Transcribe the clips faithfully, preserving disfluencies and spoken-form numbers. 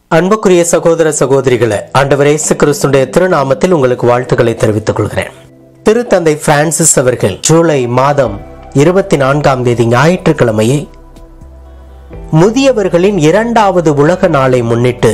அன்புக்குரிய சகோதர சகோதரிகளே, ஆண்டவர் இயேசு கிறிஸ்துவின் திருநாமத்தில் உங்களுக்கு வாழ்த்துக்களை தெரிவித்துக் கொள்கிறேன். திருத்தந்தை பிரான்சிஸ் அவர்கள் ஜூலை மாதம் இருபத்தி நான்காம் தேதி ஞாயிற்றுக்கிழமையை முதியவர்களின் இரண்டாவது உலக நாளை முன்னிட்டு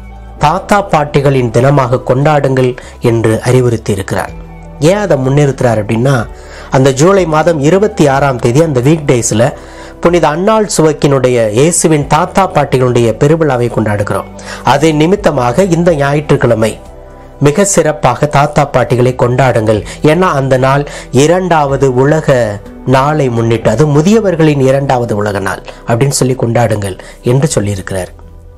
தாத்தா பாட்டிகளின் தினமாக கொண்டாடுங்கள் என்று அறிவுறுத்தி இருக்கிறார். ஏன் அதை முன்னிறுத்துறார் அப்படின்னா, அந்த ஜூலை மாதம் இருபத்தி ஆறாம் தேதி அந்த வீக் டேஸ்ல புனித அன்னாள் சுவக்கினுடைய இயேசுவின் தாத்தா பாட்டிகளுடைய பெருவிழாவை கொண்டாடுகிறோம். அதை நிமித்தமாக இந்த ஞாயிற்றுக்கிழமை மிக சிறப்பாக தாத்தா பாட்டிகளை கொண்டாடுங்கள். ஏன்னா அந்த நாள் இரண்டாவது உலக நாளை முன்னிட்டு, அது முதியவர்களின் இரண்டாவது உலக நாள் அப்படின்னு சொல்லி கொண்டாடுங்கள் என்று சொல்லியிருக்கிறார்.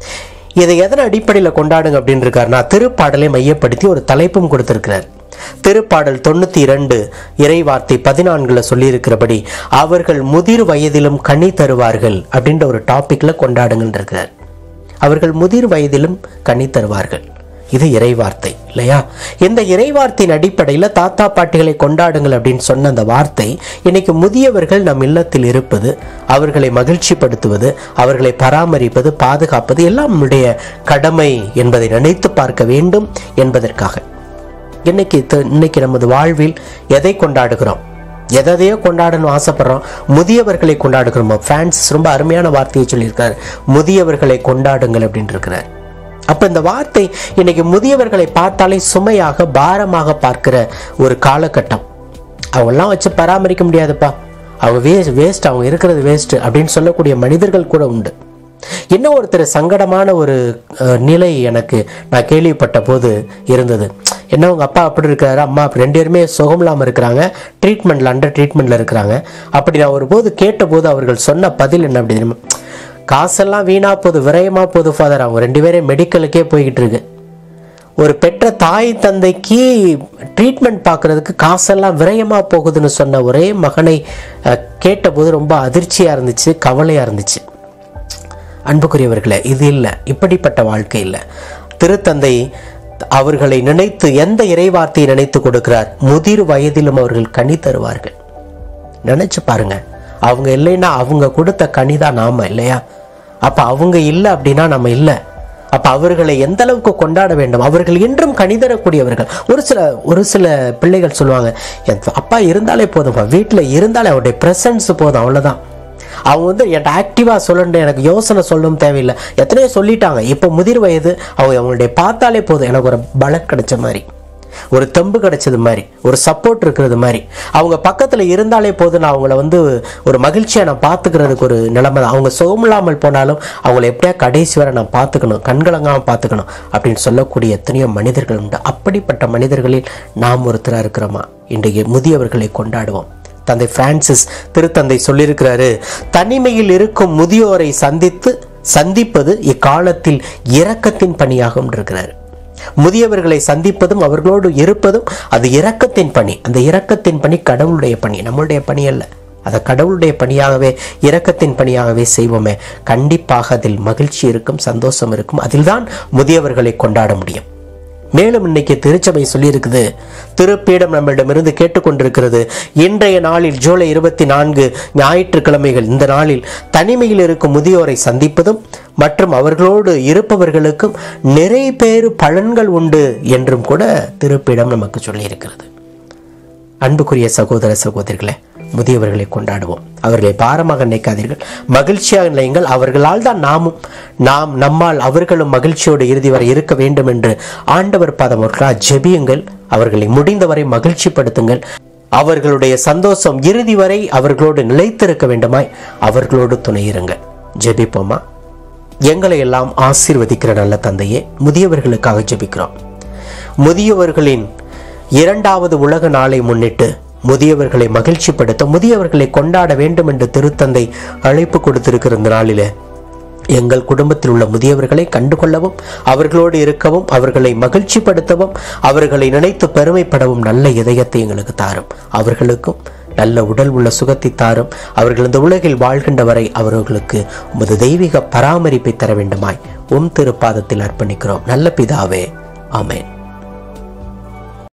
இதை எதன் அடிப்படையில் கொண்டாடுங்க அப்படின்னு இருக்காருன்னா, திருப்பாடலை மையப்படுத்தி ஒரு தலைப்பும் கொடுத்திருக்கிறார். திருப்பாடல் தொண்ணூத்தி இரண்டு இறைவார்த்தை பதினான்குல சொல்லி இருக்கிறபடி அவர்கள் முதிர் வயதிலும் கனி தருவார்கள் அப்படின்ற ஒரு டாபிக்ல கொண்டாடுங்கள் இருக்கிறார். அவர்கள் முதிர் வயதிலும் கனி தருவார்கள், இது இறைவார்த்தை இல்லையா? இந்த இறைவார்த்தையின் அடிப்படையில் தாத்தா பாட்டிகளை கொண்டாடுங்கள் அப்படின்னு சொன்ன அந்த வார்த்தை இன்னைக்கு முதியவர்கள் நம் இல்லத்தில் இருப்பது, அவர்களை மகிழ்ச்சிப்படுத்துவது, அவர்களை பராமரிப்பது, பாதுகாப்பது எல்லாம் நம்முடைய கடமை என்பதை நினைத்து பார்க்க வேண்டும் என்பதற்காக இன்னைக்கு இன்னைக்கு நமது வாழ்வில் எதை கொண்டாடுகிறோம், எதையோ கொண்டாடணும் ஆசைப்படுறோம், முதியவர்களை கொண்டாடுகிறோம். பிரான்சிஸ் ரொம்ப அருமையான வார்த்தையை சொல்லியிருக்காரு, முதியவர்களை கொண்டாடுங்கள் அப்படின்னு இருக்கிறார். அப்ப இந்த வார்த்தை இன்னைக்கு முதியவர்களை பார்த்தாலே சுமையாக பாரமாக பார்க்கிற ஒரு காலகட்டம். அவங்கெல்லாம் வச்சு பராமரிக்க முடியாதுப்பா, அவங்க வேஸ்ட் வேஸ்ட் அவங்க இருக்கிறது வேஸ்ட் அப்படின்னு சொல்லக்கூடிய மனிதர்கள் கூட உண்டு. இன்னும் ஒருத்தர் சங்கடமான ஒரு நிலை எனக்கு நான் கேள்விப்பட்ட போது இருந்தது. என்ன, உங்க அப்பா அப்படி இருக்காரு, அம்மா அப்படி, ரெண்டு பேருமே சுகம் இல்லாமல் இருக்கிறாங்க, ட்ரீட்மெண்ட்ல அண்டர் ட்ரீட்மெண்ட்ல இருக்கிறாங்க. அப்படி நான் ஒரு போது கேட்ட போது அவர்கள் சொன்ன பதில் என்ன அப்படி தெரியுமா, காசெல்லாம் வீணா போகுது, விரயமா போகுது ஃபாதர், அவங்க ரெண்டு பேரும் மெடிக்கலுக்கே போய்கிட்டு இருக்கு. ஒரு பெற்ற தாய் தந்தைக்கு ட்ரீட்மெண்ட் பார்க்கறதுக்கு காசெல்லாம் விரயமா போகுதுன்னு சொன்ன ஒரே மகனை கேட்ட போது ரொம்ப அதிர்ச்சியா இருந்துச்சு, கவலையா இருந்துச்சு. அன்புக்குரியவர்களே, இது இல்லை, இப்படிப்பட்ட வாழ்க்கை இல்லை. திருத்தந்தை அவர்களை நினைத்து எந்த இறைவார்த்தையை நினைத்து கொடுக்கிறார், முதிர் வயதிலும் அவர்கள் கனி தருவார்கள். நினைச்சு பாருங்க, அவங்க இல்லைன்னா அவங்க கொடுத்த கனிதான் நாம இல்லையா? அப்ப அவங்க இல்லை அப்படின்னா நம்ம இல்லை. அப்ப அவர்களை எந்த அளவுக்கு கொண்டாட வேண்டும். அவர்கள் இன்றும் கனி தரக்கூடியவர்கள். ஒரு சில ஒரு சில பிள்ளைகள் சொல்லுவாங்க, அப்பா இருந்தாலே போதும், வீட்டுல இருந்தாலே அவருடைய பிரசன்ஸ் போதும், அவ்வளவுதான். அவங்க வந்து என்கிட்ட ஆக்டிவா சொல்லணும், எனக்கு யோசனை சொல்லணும் தேவையில்லை, எத்தனையோ சொல்லிட்டாங்க. இப்போ முதிர் வயது, அவங்க அவங்களுடைய பார்த்தாலே போதும், எனக்கு ஒரு பலம் கிடைச்ச மாதிரி, ஒரு தெம்பு கிடைச்சது மாதிரி, ஒரு சப்போர்ட் இருக்கிறது மாதிரி, அவங்க பக்கத்துல இருந்தாலே போதும், நான் அவங்கள வந்து ஒரு மகிழ்ச்சியா நான் பார்த்துக்கிறதுக்கு ஒரு நிலைமை தான். அவங்க சுகமில்லாமல் போனாலும் அவங்கள எப்படியா கடைசி வரை நான் பார்த்துக்கணும், கண்கலங்காம பார்த்துக்கணும் அப்படின்னு சொல்லக்கூடிய எத்தனையோ மனிதர்கள் உண்டு. அப்படிப்பட்ட மனிதர்களில் நாம் ஒருத்தராக இருக்கிறோமா? இன்றைக்கு முதியவர்களை கொண்டாடுவோம். தந்தை பிரான்சிஸ் திருத்தந்தை சொல்லியிருக்கிறாரு, தனிமையில் இருக்கும் முதியோரை சந்தித்து சந்திப்பது இக்காலத்தில் இரக்கத்தின் பணியாகும் இருக்கிறார். முதியவர்களை சந்திப்பதும் அவர்களோடு இருப்பதும் அது இரக்கத்தின் பணி. அந்த இரக்கத்தின் பணி கடவுளுடைய பணி, நம்மளுடைய பணி அல்ல. அதை கடவுளுடைய பணியாகவே, இரக்கத்தின் பணியாகவே செய்வோமே, கண்டிப்பாக அதில் மகிழ்ச்சி இருக்கும், சந்தோஷம் இருக்கும். அதில் தான் முதியவர்களை கொண்டாட முடியும். மேலும் இன்னைக்கு திருச்சபை சொல்லி இருக்குது, திருப்பீடம் நம்மளிடமிருந்து கேட்டுக்கொண்டிருக்கிறது, இன்றைய நாளில் ஜூலை இருபத்தி நான்கு ஞாயிற்றுக்கிழமைகள் இந்த நாளில் தனிமையில் இருக்கும் முதியோரை சந்திப்பதும் மற்றும் அவர்களோடு இருப்பவர்களுக்கும் நிறைய பேறு பலன்கள் உண்டு என்றும் கூட திருப்பீடம் நமக்கு சொல்லி இருக்கிறது. அன்புக்குரிய சகோதர சகோதரிகளே, முதியவர்களை கொண்டாடுவோம். அவர்களை பாரமாக நினைக்காதீர்கள், மகிழ்ச்சியாக நிலையுங்கள். அவர்களால் தான் நாமும் நாம் நம்மால் அவர்களும் மகிழ்ச்சியோடு இறுதி வரை இருக்க வேண்டும் என்று ஆண்டவர் பாதம் அவர்களால் ஜெபியுங்கள். அவர்களை முடிந்தவரை மகிழ்ச்சிப்படுத்துங்கள். அவர்களுடைய சந்தோஷம் இறுதி வரை அவர்களோடு நிலைத்திருக்க வேண்டுமாய் அவர்களோடு துணையிருங்கள். ஜெபிப்போமா? எங்களை எல்லாம் ஆசீர்வதிக்கிற நல்ல தந்தையே, முதியவர்களுக்காக ஜெபிக்கிறோம். முதியவர்களின் இரண்டாவது உலக நாளை முன்னிட்டு முதியவர்களை மகிழ்ச்சிப்படுத்த, முதியவர்களை கொண்டாட வேண்டும் என்று திருத்தந்தை அழைப்பு கொடுத்திருக்கிற இந்த நாளிலே எங்கள் குடும்பத்தில் உள்ள முதியவர்களை கண்டுகொள்ளவும், அவர்களோடு இருக்கவும், அவர்களை மகிழ்ச்சிப்படுத்தவும், அவர்களை நினைத்து பெருமைப்படவும் நல்ல இதயத்தை எங்களுக்கு தாரும். அவர்களுக்கும் நல்ல உடல் உள்ள சுகத்தை தாரும். அவர்கள் இந்த உலகில் வாழ்கின்ற வரை அவர்களுக்கு உமது தெய்வீக பராமரிப்பை தர வேண்டுமாய் உம் திருப்பாதத்தில் அர்ப்பணிக்கிறோம் நல்ல பிதாவே. ஆமென்.